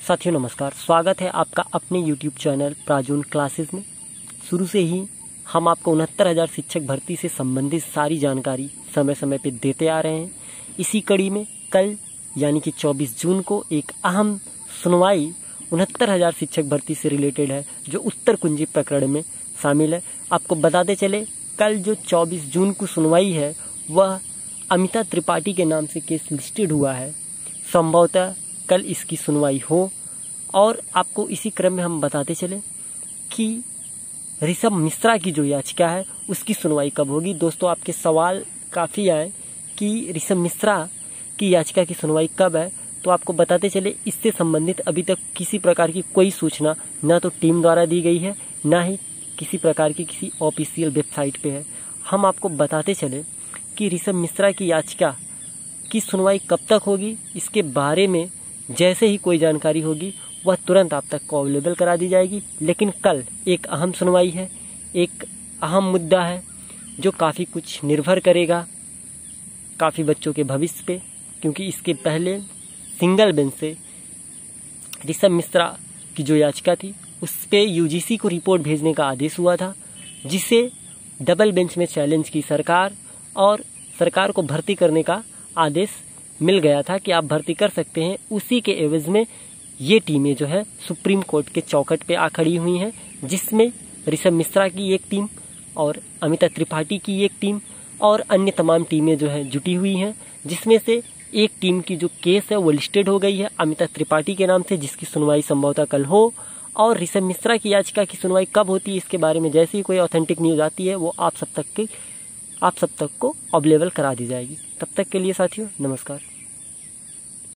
साथियों नमस्कार, स्वागत है आपका अपने YouTube चैनल प्राजून क्लासेस में। शुरू से ही हम आपको 69,000 शिक्षक भर्ती से संबंधित सारी जानकारी समय समय पे देते आ रहे हैं। इसी कड़ी में कल यानी कि 24 जून को एक अहम सुनवाई 69,000 शिक्षक भर्ती से रिलेटेड है, जो उत्तर कुंजी प्रकरण में शामिल है। आपको बताते चले, कल जो 24 जून को सुनवाई है वह अमिता त्रिपाठी के नाम से केस लिस्टेड हुआ है। संभवतः कल इसकी सुनवाई हो। और आपको इसी क्रम में हम बताते चले कि ऋषभ मिश्रा की जो याचिका है उसकी सुनवाई कब होगी। दोस्तों, आपके सवाल काफ़ी आए कि ऋषभ मिश्रा की याचिका की सुनवाई कब है, तो आपको बताते चले इससे संबंधित अभी तक किसी प्रकार की कोई सूचना न तो टीम द्वारा दी गई है, ना ही किसी प्रकार की किसी ऑफिशियल वेबसाइट पे है। हम आपको बताते चले कि ऋषभ मिश्रा की याचिका की सुनवाई कब तक होगी, इसके बारे में जैसे ही कोई जानकारी होगी वह तुरंत आप तक को अवेलेबल करा दी जाएगी। लेकिन कल एक अहम सुनवाई है, एक अहम मुद्दा है जो काफ़ी कुछ निर्भर करेगा काफ़ी बच्चों के भविष्य पे, क्योंकि इसके पहले सिंगल बेंच से ऋषभ मिश्रा की जो याचिका थी उस पे यूजीसी को रिपोर्ट भेजने का आदेश हुआ था, जिसे डबल बेंच में चैलेंज की सरकार और सरकार को भर्ती करने का आदेश मिल गया था कि आप भर्ती कर सकते हैं। उसी के एवज में ये टीमें जो है सुप्रीम कोर्ट के चौखट पे आ खड़ी हुई हैं, जिसमें ऋषभ मिश्रा की एक टीम और अमिता त्रिपाठी की एक टीम और अन्य तमाम टीमें जो है जुटी हुई हैं, जिसमें से एक टीम की जो केस है वो लिस्टेड हो गई है अमिता त्रिपाठी के नाम से, जिसकी सुनवाई संभवतः कल हो। और ऋषभ मिश्रा की याचिका की सुनवाई कब होती है, इसके बारे में जैसे ही कोई ऑथेंटिक न्यूज़ आती है वो आप सब तक को अवेलेबल करा दी जाएगी। तब तक के लिए साथियों नमस्कार।